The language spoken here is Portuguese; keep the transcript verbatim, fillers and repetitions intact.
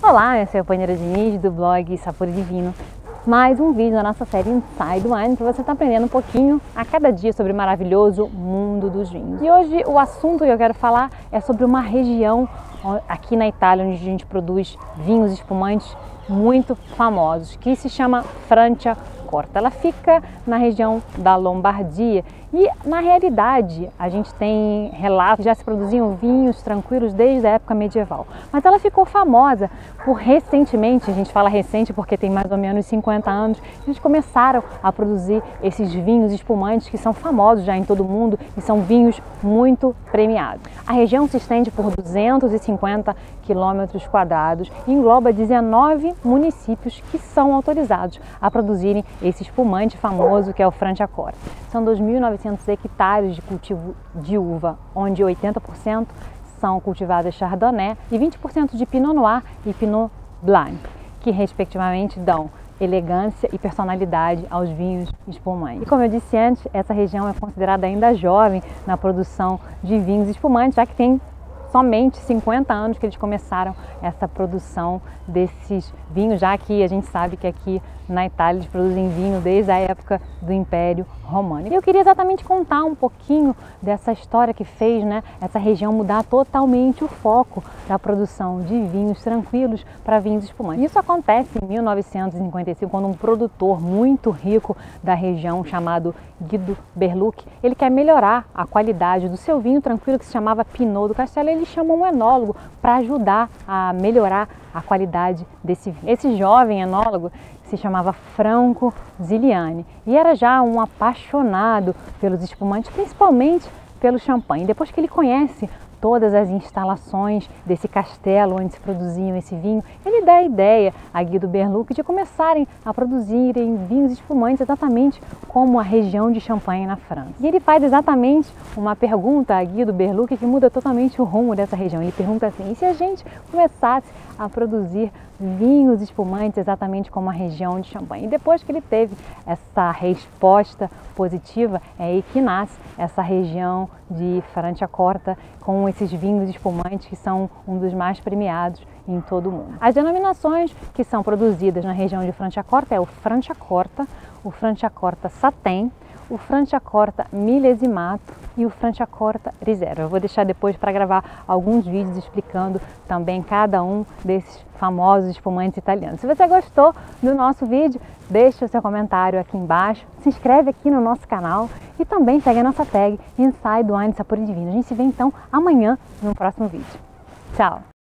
Olá, eu sou a Panheira Diniz do blog Sapor Divino. Mais um vídeo da nossa série Inside Wine para você estar aprendendo um pouquinho a cada dia sobre o maravilhoso mundo dos vinhos. E hoje o assunto que eu quero falar é sobre uma região aqui na Itália onde a gente produz vinhos espumantes muito famosos, que se chama Franciacorta. Ela fica na região da Lombardia e, na realidade, a gente tem relatos que já se produziam vinhos tranquilos desde a época medieval. Mas ela ficou famosa por recentemente, a gente fala recente porque tem mais ou menos cinquenta anos, eles começaram a produzir esses vinhos espumantes que são famosos já em todo o mundo e são vinhos muito premiados. A região se estende por duzentos e cinquenta quilômetros quadrados e engloba dezenove municípios que são autorizados a produzirem esse espumante famoso que é o Franciacorta. São dois mil e novecentos hectares de cultivo de uva, onde oitenta por cento são cultivadas Chardonnay e vinte por cento de Pinot Noir e Pinot Blanc, que respectivamente dão elegância e personalidade aos vinhos espumantes. E como eu disse antes, essa região é considerada ainda jovem na produção de vinhos espumantes, já que tem somente cinquenta anos que eles começaram essa produção desses vinhos, já que a gente sabe que aqui na Itália eles produzem vinho desde a época do Império Romano. E eu queria exatamente contar um pouquinho dessa história que fez, né, essa região mudar totalmente o foco da produção de vinhos tranquilos para vinhos espumantes. Isso acontece em mil novecentos e cinquenta e cinco, quando um produtor muito rico da região, chamado Guido Berlucchi, ele quer melhorar a qualidade do seu vinho tranquilo, que se chamava Pinot do Castelo. Ele chama um enólogo para ajudar a melhorar a qualidade desse vinho. Esse jovem enólogo se chamava Franco Ziliani e era já um apaixonado pelos espumantes, principalmente pelo champanhe. Depois que ele conhece todas as instalações desse castelo onde se produziam esse vinho, ele dá a ideia a Guido Berlucchi de começarem a produzirem vinhos espumantes exatamente como a região de Champagne na França. E ele faz exatamente uma pergunta a Guido Berlucchi que muda totalmente o rumo dessa região. Ele pergunta assim: e se a gente começasse a produzir vinhos espumantes exatamente como a região de Champagne? E depois que ele teve essa resposta positiva, é aí que nasce essa região de Franciacorta com esses vinhos espumantes que são um dos mais premiados em todo o mundo. As denominações que são produzidas na região de Franciacorta é o Franciacorta, o Franciacorta Satin, o Franciacorta Millesimato e o Franciacorta Riserva. Eu vou deixar depois para gravar alguns vídeos explicando também cada um desses famosos espumantes italianos. Se você gostou do nosso vídeo, deixe o seu comentário aqui embaixo, se inscreve aqui no nosso canal e também segue a nossa tag Inside Wine Sapor Divino. A gente se vê então amanhã no próximo vídeo. Tchau!